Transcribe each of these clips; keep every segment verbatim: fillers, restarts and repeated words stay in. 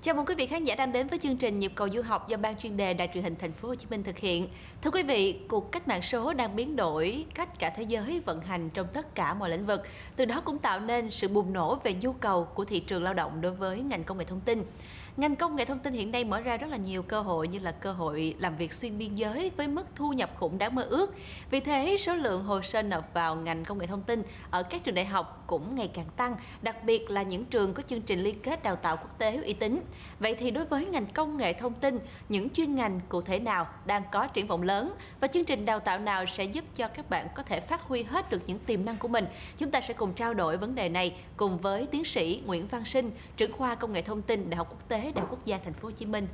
Chào mừng quý vị khán giả đang đến với chương trình Nhịp cầu du học do Ban chuyên đề Đài truyền hình Thành phố Hồ Chí Minh thực hiện. Thưa quý vị, cuộc cách mạng số đang biến đổi cách cả thế giới vận hành trong tất cả mọi lĩnh vực. Từ đó cũng tạo nên sự bùng nổ về nhu cầu của thị trường lao động đối với ngành công nghệ thông tin. Ngành công nghệ thông tin hiện nay mở ra rất là nhiều cơ hội như là cơ hội làm việc xuyên biên giới với mức thu nhập khủng đáng mơ ước. Vì thế, số lượng hồ sơ nộp vào ngành công nghệ thông tin ở các trường đại học cũng ngày càng tăng, đặc biệt là những trường có chương trình liên kết đào tạo quốc tế uy tín. Vậy thì đối với ngành công nghệ thông tin, những chuyên ngành cụ thể nào đang có triển vọng lớn và chương trình đào tạo nào sẽ giúp cho các bạn có thể phát huy hết được những tiềm năng của mình? Chúng ta sẽ cùng trao đổi vấn đề này cùng với tiến sĩ Nguyễn Văn Sinh, trưởng khoa công nghệ thông tin Đại học Quốc tế Đại học Quốc gia Thành phố Hồ Chí Minh.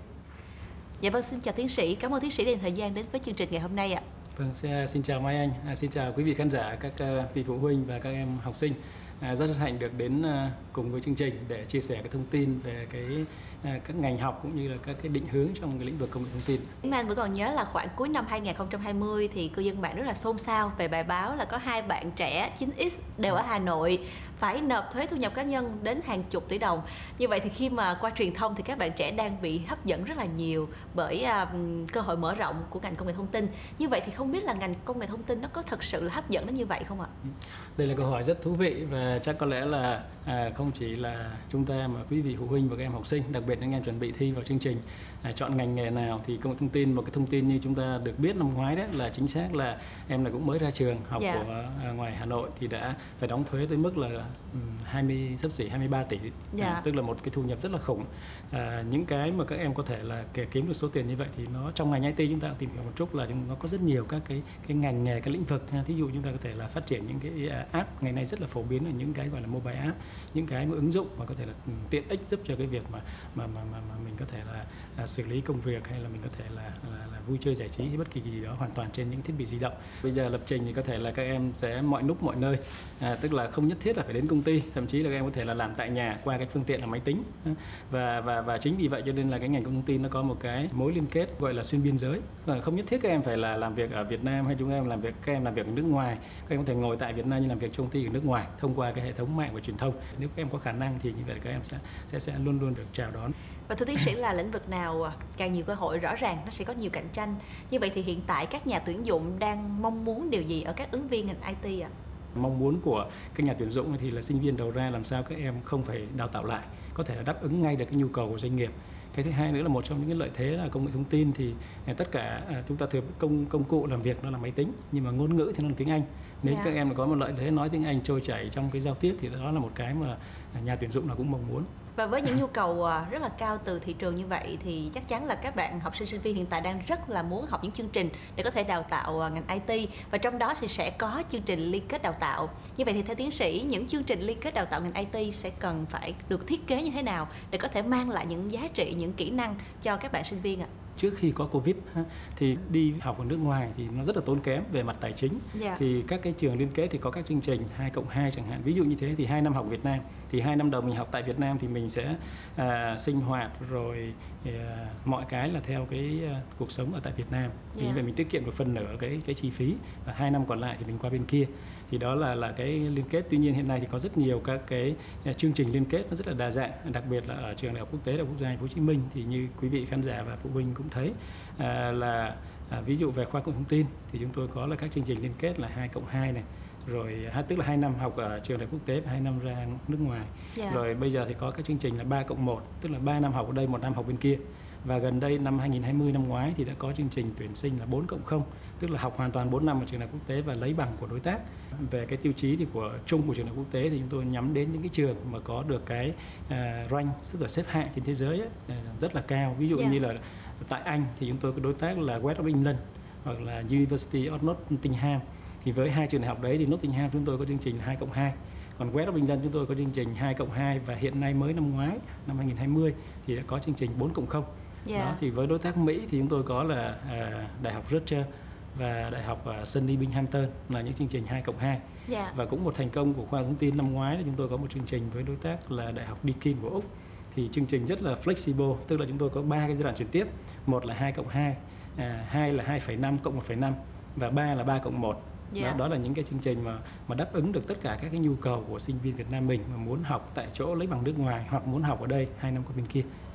Dạ vâng, xin chào tiến sĩ, cảm ơn tiến sĩ dành thời gian đến với chương trình ngày hôm nay ạ. Vâng, xin chào Mai Anh, à, xin chào quý vị khán giả, các uh, vị phụ huynh và các em học sinh. À, rất hân hạnh được đến uh, cùng với chương trình để chia sẻ cái thông tin về cái uh, các ngành học cũng như là các cái định hướng trong cái lĩnh vực công nghệ thông tin. Mà anh vẫn còn nhớ là khoảng cuối năm hai nghìn không trăm hai mươi thì cư dân mạng rất là xôn xao về bài báo là có hai bạn trẻ chín x đều ở Hà Nội phải nộp thuế thu nhập cá nhân đến hàng chục tỷ đồng. Như vậy thì khi mà qua truyền thông thì các bạn trẻ đang bị hấp dẫn rất là nhiều bởi uh, cơ hội mở rộng của ngành công nghệ thông tin. Như vậy thì không biết là ngành công nghệ thông tin nó có thực sự là hấp dẫn đến như vậy không ạ? Đây là câu hỏi rất thú vị và chắc có lẽ là à, không chỉ là chúng ta mà quý vị phụ huynh và các em học sinh, đặc biệt những em chuẩn bị thi vào chương trình à, chọn ngành nghề nào thì công nghệ thông tin, một cái thông tin như chúng ta được biết năm ngoái đấy là chính xác là em là cũng mới ra trường học yeah. của à, ngoài Hà Nội thì đã phải đóng thuế tới mức là um, hai mươi xấp xỉ hai mươi ba tỷ, yeah. à, tức là một cái thu nhập rất là khủng. À, những cái mà các em có thể là kiếm được số tiền như vậy thì nó trong ngành i tê chúng ta tìm hiểu một chút là nó có rất nhiều các cái cái ngành nghề, các lĩnh vực. Thí dụ chúng ta có thể là phát triển những cái app, ngày nay rất là phổ biến ở những cái gọi là mobile app, những cái mà ứng dụng mà có thể là tiện ích giúp cho cái việc mà mà mà mà, mà mình có thể là, là xử lý công việc hay là mình có thể là, là, là vui chơi giải trí hay bất kỳ cái gì đó hoàn toàn trên những thiết bị di động. Bây giờ lập trình thì có thể là các em sẽ mọi lúc mọi nơi, à, tức là không nhất thiết là phải đến công ty, thậm chí là các em có thể là làm tại nhà qua cái phương tiện là máy tính. Và và và chính vì vậy cho nên là cái ngành công nghệ thông tin nó có một cái mối liên kết gọi là xuyên biên giới. Không nhất thiết các em phải là làm việc ở Việt Nam hay chúng em làm việc các em làm việc ở nước ngoài, các em có thể ngồi tại Việt Nam nhưng làm việc trong công ty ở nước ngoài thông qua cái hệ thống mạng và truyền thông. Nếu các em có khả năng thì như vậy các em sẽ sẽ sẽ luôn luôn được chào đón. Và thưa tiến sĩ, là lĩnh vực nào càng nhiều cơ hội rõ ràng nó sẽ có nhiều cạnh tranh. Như vậy thì hiện tại các nhà tuyển dụng đang mong muốn điều gì ở các ứng viên ngành i tê ạ? Mong muốn của các nhà tuyển dụng thì là sinh viên đầu ra làm sao các em không phải đào tạo lại, có thể là đáp ứng ngay được cái nhu cầu của doanh nghiệp. Cái thứ hai nữa là một trong những cái lợi thế là công nghệ thông tin thì tất cả chúng ta thường công công cụ làm việc nó là máy tính, nhưng mà ngôn ngữ thì nó là tiếng Anh. Nếu yeah. các em có một lợi thế nói tiếng Anh trôi chảy trong cái giao tiếp thì đó là một cái mà nhà tuyển dụng nào cũng mong muốn. Và với những nhu cầu rất là cao từ thị trường như vậy thì chắc chắn là các bạn học sinh sinh viên hiện tại đang rất là muốn học những chương trình để có thể đào tạo ngành i tê, và trong đó thì sẽ có chương trình liên kết đào tạo. Như vậy thì theo tiến sĩ, những chương trình liên kết đào tạo ngành i tê sẽ cần phải được thiết kế như thế nào để có thể mang lại những giá trị, những kỹ năng cho các bạn sinh viên ạ? Trước khi có Covid thì đi học ở nước ngoài thì nó rất là tốn kém về mặt tài chính. Yeah. Thì các cái trường liên kết thì có các chương trình hai cộng hai chẳng hạn. Ví dụ như thế thì hai năm học Việt Nam thì hai năm đầu mình học tại Việt Nam thì mình sẽ à, sinh hoạt rồi à, mọi cái là theo cái à, cuộc sống ở tại Việt Nam. Thì yeah. vậy mình tiết kiệm được phần nửa cái cái chi phí, và hai năm còn lại thì mình qua bên kia. Thì đó là là cái liên kết. Tuy nhiên hiện nay thì có rất nhiều các cái chương trình liên kết nó rất là đa dạng, đặc biệt là ở trường Đại học Quốc tế Đại học Quốc gia Thành phố Hồ Chí Minh thì như quý vị khán giả và phụ huynh cũng thấy à, là à, ví dụ về khoa công nghệ thông tin thì chúng tôi có là các chương trình liên kết là hai cộng hai này, rồi tức là hai năm học ở trường đại học quốc tế và hai năm ra nước ngoài. Yeah. Rồi bây giờ thì có các chương trình là ba cộng một, tức là ba năm học ở đây, một năm học bên kia. Và gần đây năm hai nghìn không trăm hai mươi năm ngoái thì đã có chương trình tuyển sinh là bốn cộng không, tức là học hoàn toàn bốn năm ở trường đại học quốc tế và lấy bằng của đối tác. Về cái tiêu chí thì của chung của trường đại học quốc tế thì chúng tôi nhắm đến những cái trường mà có được cái uh, rank, tức là xếp hạng trên thế giới ấy, rất là cao. Ví dụ yeah. như là tại Anh thì chúng tôi có đối tác là West of England hoặc là University of Nottingham. Thì với hai trường đại học đấy thì Nottingham chúng tôi có chương trình hai cộng hai. Còn West of England chúng tôi có chương trình hai cộng hai, và hiện nay mới năm ngoái, năm hai nghìn không trăm hai mươi thì đã có chương trình bốn cộng không. Yeah. Đó, thì với đối tác Mỹ thì chúng tôi có là uh, Đại học Rutgers và Đại học uh, Sunny Binghamton là những chương trình hai cộng hai. Yeah. Và cũng một thành công của khoa thông tin năm ngoái là chúng tôi có một chương trình với đối tác là Đại học Deakin của Úc. Thì chương trình rất là flexible, tức là chúng tôi có ba cái giai đoạn chuyển tiếp. Một là hai cộng hai, à, hai là hai phẩy năm cộng một phẩy năm và ba là ba cộng một. Yeah. Đó, đó là những cái chương trình mà mà đáp ứng được tất cả các cái nhu cầu của sinh viên Việt Nam mình mà muốn học tại chỗ lấy bằng nước ngoài hoặc muốn học ở đây hai năm qua bên kia.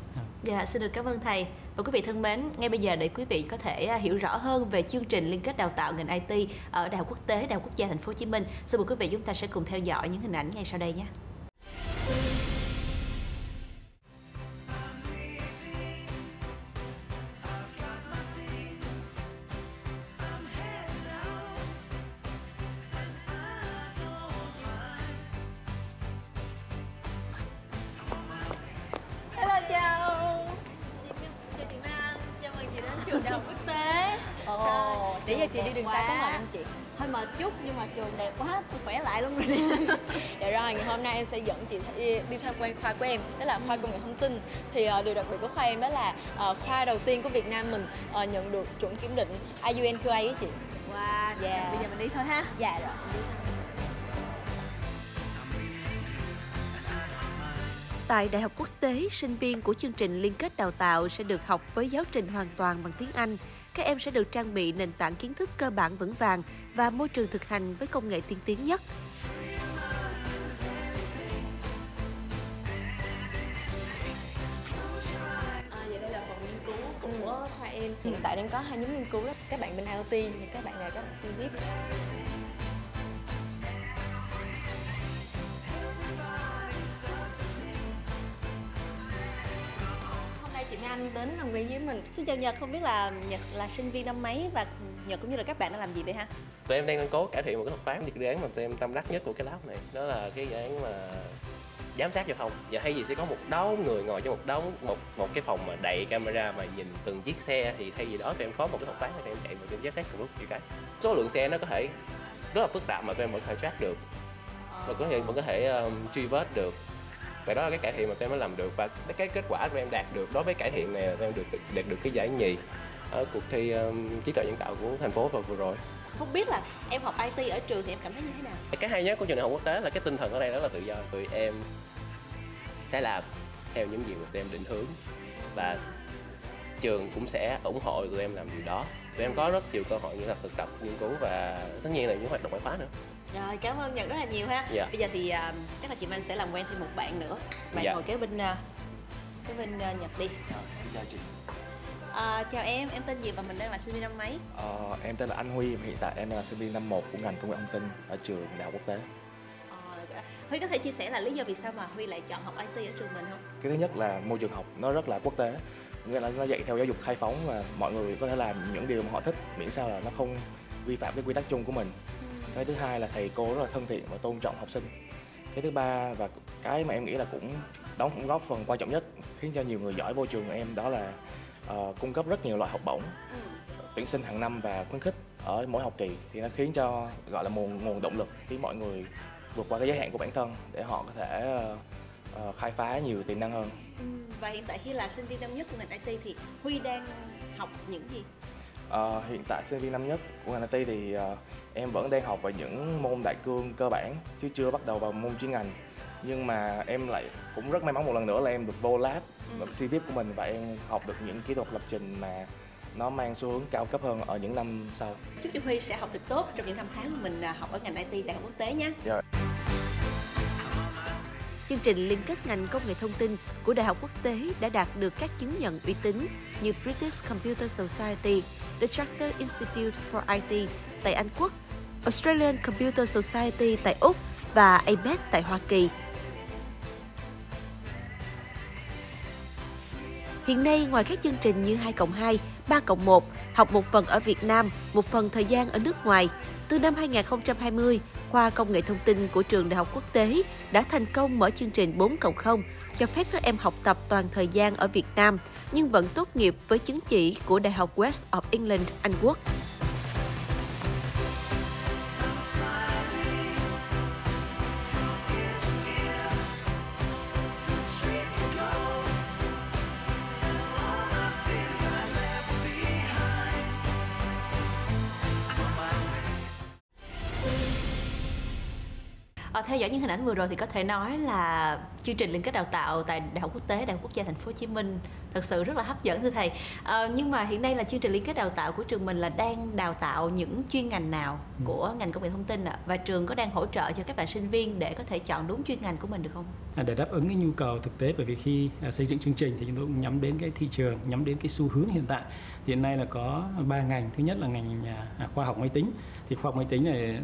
Dạ, xin được cảm ơn thầy. Và quý vị thân mến, ngay bây giờ để quý vị có thể hiểu rõ hơn về chương trình liên kết đào tạo ngành i tê ở Đại học Quốc tế, Đại học Quốc gia Thành phố Hồ Chí Minh, xin mời quý vị chúng ta sẽ cùng theo dõi những hình ảnh ngay sau đây nhé. Trường Đại học Quốc tế. Ồ, nãy giờ chị đi đường xa có mệt không chị? Hơi mệt chút nhưng mà trường đẹp quá, tôi khỏe lại luôn rồi. Dạ rồi, ngày hôm nay em sẽ dẫn chị đi, đi tham quan khoa của em, đó là khoa công nghệ thông tin. Thì uh, điều đặc biệt của khoa em đó là uh, khoa đầu tiên của Việt Nam mình uh, nhận được chuẩn kiểm định i u en quy a ấy chị. Wow, dạ. Bây giờ mình đi thôi ha. Dạ rồi. Đi thôi. Tại Đại học Quốc tế, sinh viên của chương trình liên kết đào tạo sẽ được học với giáo trình hoàn toàn bằng tiếng Anh. Các em sẽ được trang bị nền tảng kiến thức cơ bản vững vàng và môi trường thực hành với công nghệ tiên tiến nhất. À, vậy đây là phòng nghiên cứu của ừ. khoa em. Hiện tại đang có hai nhóm nghiên cứu đó, các bạn bên i o tê thì các bạn này các bạn xê vê i pê. Chị Mai Anh đến làm việc với mình. Xin chào Nhật, không biết là Nhật là sinh viên năm mấy và Nhật cũng như là các bạn đang làm gì vậy ha? Tụi em đang cố cải thiện một cái thuật toán, dự án mà tụi em tâm đắc nhất của cái lab này đó là cái dự án mà giám sát giao thông. Và thay vì sẽ có một đống người ngồi trong một đống một một cái phòng mà đậy camera mà nhìn từng chiếc xe, thì thay vì đó tụi em có một cái thuật toán để tụi em chạy một cái giám sát cùng lúc nhiều cái. Số lượng xe nó có thể rất là phức tạp mà tụi em vẫn có thể track được và có thể vẫn có thể um, truy vết được. Và đó là cái cải thiện mà tụi em mới làm được, và cái kết quả tụi em đạt được đối với cải thiện này tụi em được đạt được cái giải nhì ở cuộc thi um, trí tuệ nhân tạo của thành phố vừa rồi. Không biết là em học i tê ở trường thì em cảm thấy như thế nào? Cái hay nhất của trường đại học quốc tế là cái tinh thần ở đây rất là tự do. Tụi em sẽ làm theo những gì mà tụi em định hướng và trường cũng sẽ ủng hộ tụi em làm điều đó. Tụi em có rất nhiều cơ hội như là thực tập, nghiên cứu và tất nhiên là những hoạt động ngoại khóa nữa. Rồi, cảm ơn Nhật rất là nhiều ha. Dạ. Bây giờ thì uh, chắc là chị Anh sẽ làm quen thêm một bạn nữa. Bạn dạ. ngồi kế bên uh, kế bên uh, Nhật đi. Dạ, chào chị. Uh, chào em, em tên gì và mình đang là sinh viên năm mấy? Ờ, em tên là Anh Huy, hiện tại em là sinh viên năm một của ngành công nghệ thông tin ở trường Đại học Quốc tế. Ờ, Huy có thể chia sẻ là lý do vì sao mà Huy lại chọn học i tê ở trường mình không? Cái thứ nhất là môi trường học nó rất là quốc tế, nghĩa là nó dạy theo giáo dục khai phóng và mọi người có thể làm những điều mà họ thích miễn sao là nó không vi phạm cái quy tắc chung của mình. Cái thứ hai là thầy cô rất là thân thiện và tôn trọng học sinh. Cái thứ ba và cái mà em nghĩ là cũng đóng góp phần quan trọng nhất khiến cho nhiều người giỏi vô trường của em đó là uh, cung cấp rất nhiều loại học bổng ừ. tuyển sinh hàng năm và khuyến khích ở mỗi học kỳ, thì nó khiến cho gọi là nguồn nguồn động lực khiến mọi người vượt qua cái giới hạn của bản thân để họ có thể uh, uh, khai phá nhiều tiềm năng hơn. Ừ. Và hiện tại khi là sinh viên năm nhất của ngành i tê thì Huy đang học những gì? Uh, hiện tại sinh viên năm nhất của ngành i tê thì uh, em vẫn đang học về những môn đại cương cơ bản chứ chưa bắt đầu vào môn chuyên ngành. Nhưng mà em lại cũng rất may mắn một lần nữa là em được vô lab ừ. xê vê i pê của mình và em học được những kỹ thuật lập trình mà nó mang xu hướng cao cấp hơn ở những năm sau. Chúc cho Huy sẽ học được tốt trong những năm tháng mà mình học ở ngành i tê Đại học Quốc tế nhé. Dạ. Chương trình liên kết ngành công nghệ thông tin của Đại học Quốc tế đã đạt được các chứng nhận uy tín như British Computer Society, The Chartered Institute for i tê tại Anh Quốc, Australian Computer Society tại Úc và a pê e tê tại Hoa Kỳ. Hiện nay, ngoài các chương trình như hai cộng hai, ba cộng một, học một phần ở Việt Nam, một phần thời gian ở nước ngoài, từ năm hai nghìn không trăm hai mươi, khoa công nghệ thông tin của trường Đại học Quốc tế đã thành công mở chương trình bốn cộng không, cho phép các em học tập toàn thời gian ở Việt Nam, nhưng vẫn tốt nghiệp với chứng chỉ của Đại học West of England, Anh Quốc. À, theo dõi những hình ảnh vừa rồi thì có thể nói là chương trình liên kết đào tạo tại Đại học Quốc tế Đại học Quốc gia Thành phố Hồ Chí Minh thật sự rất là hấp dẫn thưa thầy. À, nhưng mà hiện nay là chương trình liên kết đào tạo của trường mình là đang đào tạo những chuyên ngành nào của ngành công nghệ thông tin ạ? Và trường có đang hỗ trợ cho các bạn sinh viên để có thể chọn đúng chuyên ngành của mình được không? À, để đáp ứng cái nhu cầu thực tế, bởi vì khi à, xây dựng chương trình thì chúng tôi cũng nhắm đến cái thị trường, nhắm đến cái xu hướng hiện tại. Hiện nay là có ba ngành. Thứ nhất là ngành à, khoa học máy tính. Thì khoa học máy tính này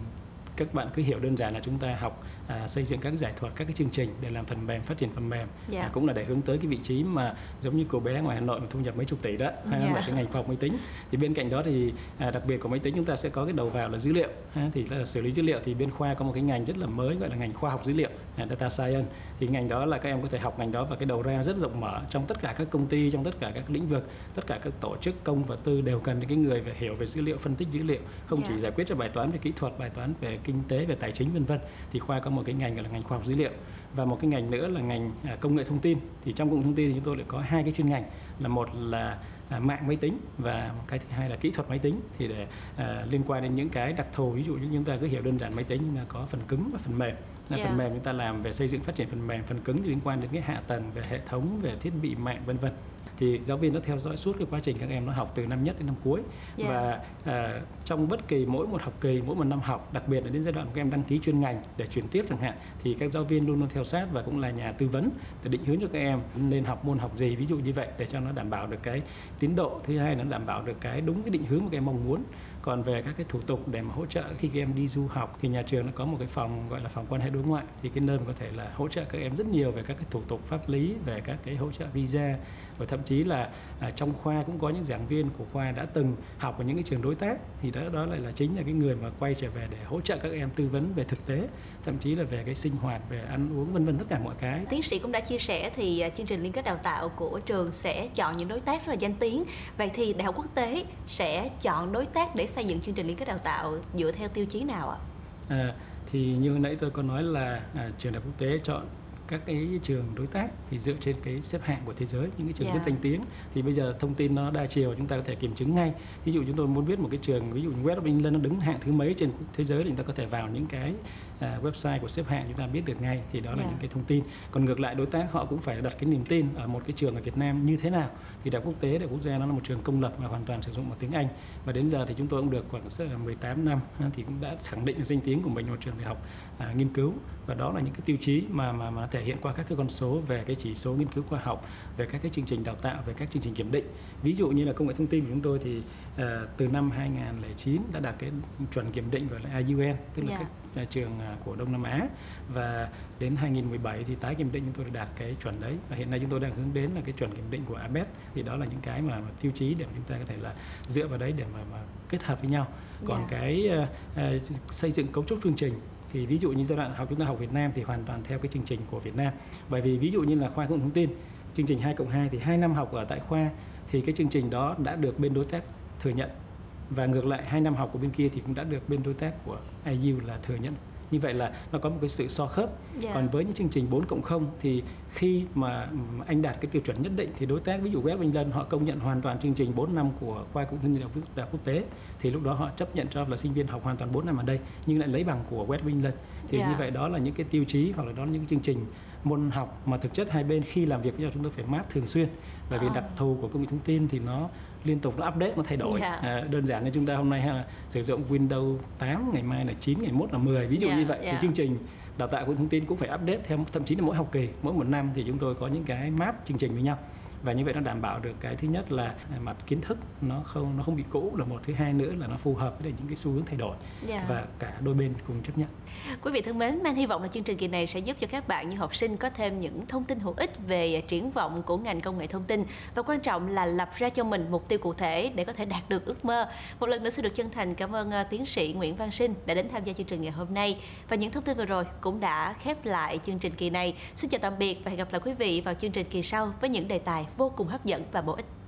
các bạn cứ hiểu đơn giản là chúng ta học à, xây dựng các giải thuật, các cái chương trình để làm phần mềm, phát triển phần mềm. Yeah. À, cũng là để hướng tới cái vị trí mà giống như cô bé ngoài Hà Nội mà thu nhập mấy chục tỷ đó, hay yeah. là cái ngành khoa học máy tính. Thì bên cạnh đó thì à, đặc biệt của máy tính chúng ta sẽ có cái đầu vào là dữ liệu, ha, thì là xử lý dữ liệu. Thì bên khoa có một cái ngành rất là mới gọi là ngành khoa học dữ liệu, data science. Thì ngành đó là các em có thể học ngành đó và cái đầu ra rất rộng mở trong tất cả các công ty, trong tất cả các lĩnh vực, tất cả các tổ chức công và tư đều cần những cái người về hiểu về dữ liệu, phân tích dữ liệu, không yeah. chỉ giải quyết cho bài toán về kỹ thuật, bài toán về kinh tế, về tài chính vân vân. Thì khoa có một cái ngành gọi là ngành khoa học dữ liệu, và một cái ngành nữa là ngành à, công nghệ thông tin. Thì trong công nghệ thông tin thì chúng tôi lại có hai cái chuyên ngành, là một là à, mạng máy tính và một cái thứ hai là kỹ thuật máy tính. Thì để à, liên quan đến những cái đặc thù, ví dụ như chúng ta cứ hiểu đơn giản máy tính nhưng mà có phần cứng và phần mềm. Yeah. Phần mềm chúng ta làm về xây dựng phát triển phần mềm, phần cứng thì liên quan đến cái hạ tầng về hệ thống, về thiết bị mạng vân vân. Thì giáo viên nó theo dõi suốt cái quá trình các em nó học từ năm nhất đến năm cuối. Yeah. Và à, trong bất kỳ mỗi một học kỳ, mỗi một năm học, đặc biệt là đến giai đoạn các em đăng ký chuyên ngành để chuyển tiếp chẳng hạn, thì các giáo viên luôn luôn theo sát và cũng là nhà tư vấn để định hướng cho các em nên học môn học gì, ví dụ như vậy, để cho nó đảm bảo được cái tiến độ. Thứ hai là nó đảm bảo được cái đúng cái định hướng mà các em mong muốn. Còn về các cái thủ tục để mà hỗ trợ khi các em đi du học thì nhà trường nó có một cái phòng gọi là phòng quan hệ đối ngoại, thì cái nơi mà có thể là hỗ trợ các em rất nhiều về các cái thủ tục pháp lý, về các cái hỗ trợ visa, rồi thậm chí là à, trong khoa cũng có những giảng viên của khoa đã từng học ở những cái trường đối tác, thì đó đó lại là chính là cái người mà quay trở về để hỗ trợ các em tư vấn về thực tế, thậm chí là về cái sinh hoạt, về ăn uống vân vân, tất cả mọi cái. Tiến sĩ cũng đã chia sẻ thì chương trình liên kết đào tạo của trường sẽ chọn những đối tác rất là danh tiếng. Vậy thì Đại học Quốc tế sẽ chọn đối tác để xây dựng chương trình liên kết đào tạo dựa theo tiêu chí nào ạ? À, thì như nãy tôi có nói là à, trường Đại học Quốc tế chọn các cái trường đối tác thì dựa trên cái xếp hạng của thế giới, những cái trường yeah. rất danh tiếng. Thì bây giờ thông tin nó đa chiều, chúng ta có thể kiểm chứng ngay. Ví dụ chúng tôi muốn biết một cái trường, ví dụ như West of England nó đứng hạng thứ mấy trên thế giới, thì chúng ta có thể vào những cái à, website của xếp hạng, chúng ta biết được ngay. Thì đó là yeah. những cái thông tin. Còn ngược lại, đối tác họ cũng phải đặt cái niềm tin ở một cái trường ở Việt Nam như thế nào. Thì Đại học Quốc tế, Đại học Quốc gia nó là một trường công lập và hoàn toàn sử dụng bằng tiếng Anh. Và đến giờ thì chúng tôi cũng được khoảng mười tám năm thì cũng đã khẳng định danh tiếng của mình là một trường đại học à, nghiên cứu. Và đó là những cái tiêu chí mà mà mà thể hiện qua các cái con số về cái chỉ số nghiên cứu khoa học, về các cái chương trình đào tạo, về các chương trình kiểm định. Ví dụ như là công nghệ thông tin của chúng tôi thì uh, từ năm hai nghìn không trăm lẻ chín đã đạt cái chuẩn kiểm định gọi là I U N, tức là yeah. các uh, trường uh, của Đông Nam Á, và đến hai nghìn không trăm mười bảy thì tái kiểm định chúng tôi đã đạt cái chuẩn đấy, và hiện nay chúng tôi đang hướng đến là cái chuẩn kiểm định của a pê e tê. Thì đó là những cái mà, mà tiêu chí để mà chúng ta có thể là dựa vào đấy để mà, mà kết hợp với nhau. Còn yeah. cái uh, uh, xây dựng cấu trúc chương trình thì ví dụ như giai đoạn học chúng ta học Việt Nam thì hoàn toàn theo cái chương trình của Việt Nam. Bởi vì ví dụ như là khoa công nghệ thông tin, chương trình hai cộng hai thì hai năm học ở tại khoa thì cái chương trình đó đã được bên đối tác thừa nhận. Và ngược lại hai năm học của bên kia thì cũng đã được bên đối tác của i u là thừa nhận. Như vậy là nó có một cái sự so khớp. Yeah. Còn với những chương trình bốn cộng không thì khi mà anh đạt cái tiêu chuẩn nhất định thì đối tác, ví dụ West of England họ công nhận hoàn toàn chương trình bốn năm của khoa công nghệ thông tin Đại học Quốc tế, thì lúc đó họ chấp nhận cho là sinh viên học hoàn toàn bốn năm ở đây nhưng lại lấy bằng của West of England. Thì yeah. như vậy đó là những cái tiêu chí hoặc là đó là những cái chương trình môn học mà thực chất hai bên khi làm việc với nhau chúng tôi phải map thường xuyên, bởi vì oh. đặc thù của công nghệ thông tin thì nó liên tục nó update, nó thay đổi. Yeah. À, đơn giản như chúng ta hôm nay là sử dụng Windows tám, ngày mai là chín, ngày mốt là mười, ví dụ yeah, như vậy. Yeah. Thì chương trình đào tạo của thông tin cũng phải update theo, thậm chí là mỗi học kỳ, mỗi một năm thì chúng tôi có những cái map chương trình với nhau. Và như vậy nó đảm bảo được cái thứ nhất là mặt kiến thức nó không nó không bị cũ, là một. Thứ hai nữa là nó phù hợp với những cái xu hướng thay đổi. Yeah. Và cả đôi bên cùng chấp nhận. Quý vị thân mến, Man hy vọng là chương trình kỳ này sẽ giúp cho các bạn như học sinh có thêm những thông tin hữu ích về triển vọng của ngành công nghệ thông tin, và quan trọng là lập ra cho mình mục tiêu cụ thể để có thể đạt được ước mơ. Một lần nữa xin được chân thành cảm ơn tiến sĩ Nguyễn Văn Sinh đã đến tham gia chương trình ngày hôm nay, và những thông tin vừa rồi cũng đã khép lại chương trình kỳ này. Xin chào tạm biệt và hẹn gặp lại quý vị vào chương trình kỳ sau với những đề tài vô cùng hấp dẫn và bổ ích.